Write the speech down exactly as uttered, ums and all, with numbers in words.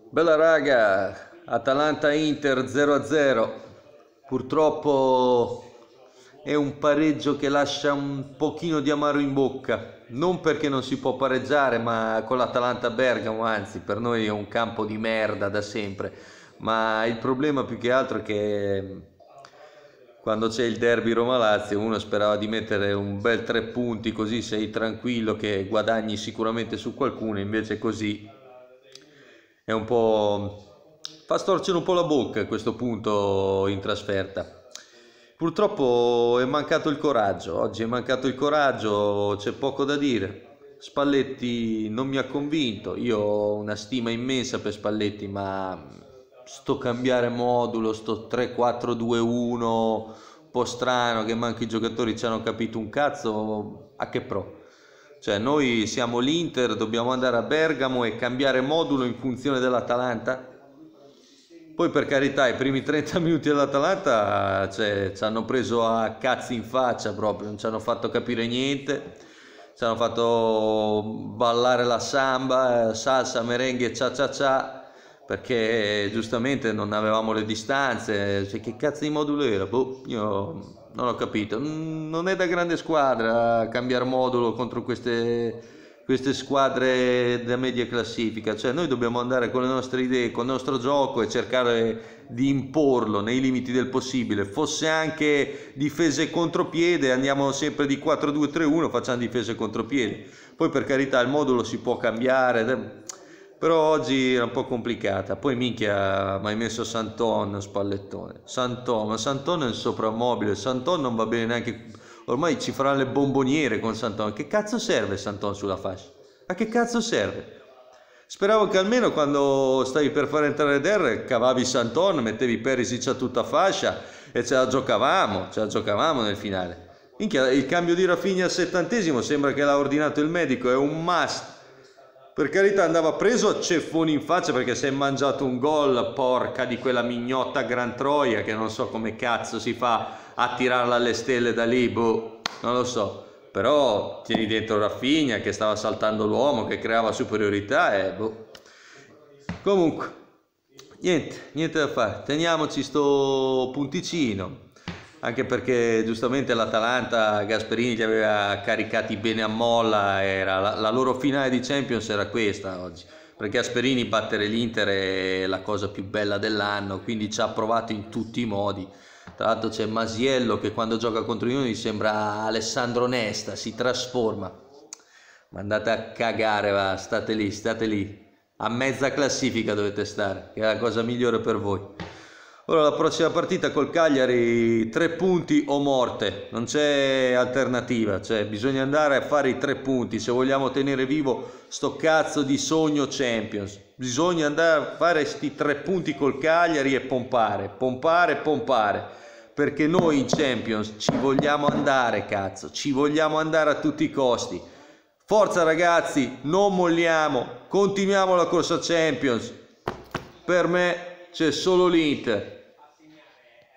Bella raga, Atalanta-Inter zero a zero. Purtroppo è un pareggio che lascia un pochino di amaro in bocca. Non perché non si può pareggiare, ma con l'Atalanta Bergamo, anzi, per noi è un campo di merda da sempre. Ma il problema più che altro è che quando c'è il derby Roma-Lazio uno sperava di mettere un bel tre punti, così sei tranquillo che guadagni sicuramente su qualcuno, invece così è un po'... fa storcere un po' la bocca a questo punto in trasferta. Purtroppo è mancato il coraggio, oggi è mancato il coraggio, c'è poco da dire. Spalletti non mi ha convinto, io ho una stima immensa per Spalletti, ma sto cambiare modulo, sto tre quattro due uno, un po' strano, che manco i giocatori ci hanno capito un cazzo, a che pro? Cioè noi siamo l'Inter, dobbiamo andare a Bergamo e cambiare modulo in funzione dell'Atalanta? Poi per carità i primi trenta minuti dell'Atalanta cioè, ci hanno preso a cazzi in faccia proprio, non ci hanno fatto capire niente, ci hanno fatto ballare la samba, salsa, merengue, cia cia cia, perché giustamente non avevamo le distanze, cioè, che cazzo di modulo era? Boh, io non ho capito, non è da grande squadra cambiare modulo contro queste queste squadre da media classifica, cioè noi dobbiamo andare con le nostre idee, con il nostro gioco e cercare di imporlo nei limiti del possibile, fosse anche difese e contropiede, andiamo sempre di quattro due tre uno, facciamo difese e contropiede, poi per carità il modulo si può cambiare, però oggi era un po' complicata. Poi minchia, mi hai messo Santon, Spallettone, Santon, ma Santon è un soprammobile, Santon non va bene neanche, ormai ci faranno le bomboniere con Santon. Che cazzo serve Santon sulla fascia? A che cazzo serve? Speravo che almeno quando stavi per fare entrare Der cavavi Santon, mettevi Perisic a tutta fascia e ce la giocavamo, ce la giocavamo nel finale. Minchia, il cambio di Rafinha al settantesimo sembra che l'ha ordinato il medico, è un must. Per carità andava preso a ceffoni in faccia perché si è mangiato un gol, porca di quella mignotta Gran Troia, che non so come cazzo si fa a tirarla alle stelle da lì, boh, non lo so. Però tieni dentro Rafinha che stava saltando l'uomo, che creava superiorità e boh. Comunque, niente, niente da fare, teniamoci sto punticino. Anche perché giustamente l'Atalanta Gasperini li aveva caricati bene a molla, era la, la loro finale di Champions era questa oggi, perché Gasperini battere l'Inter è la cosa più bella dell'anno, quindi ci ha provato in tutti i modi. Tra l'altro c'è Masiello che quando gioca contro di noi sembra Alessandro Nesta, si trasforma. Ma andate a cagare, va, state lì, state lì, a mezza classifica dovete stare, che è la cosa migliore per voi. Ora la prossima partita col Cagliari, tre punti o morte, non c'è alternativa, cioè bisogna andare a fare i tre punti se vogliamo tenere vivo sto cazzo di sogno Champions. Bisogna andare a fare sti tre punti col Cagliari e pompare, pompare, pompare, perché noi in Champions ci vogliamo andare, cazzo, ci vogliamo andare a tutti i costi. Forza ragazzi, non molliamo, continuiamo la corsa Champions. Per me c'è solo l'Inter.